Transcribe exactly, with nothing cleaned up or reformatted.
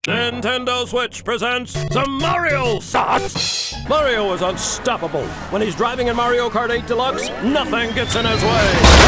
Nintendo Switch presents the Mario Sauce! Mario is unstoppable. When he's driving in Mario Kart eight Deluxe, nothing gets in his way.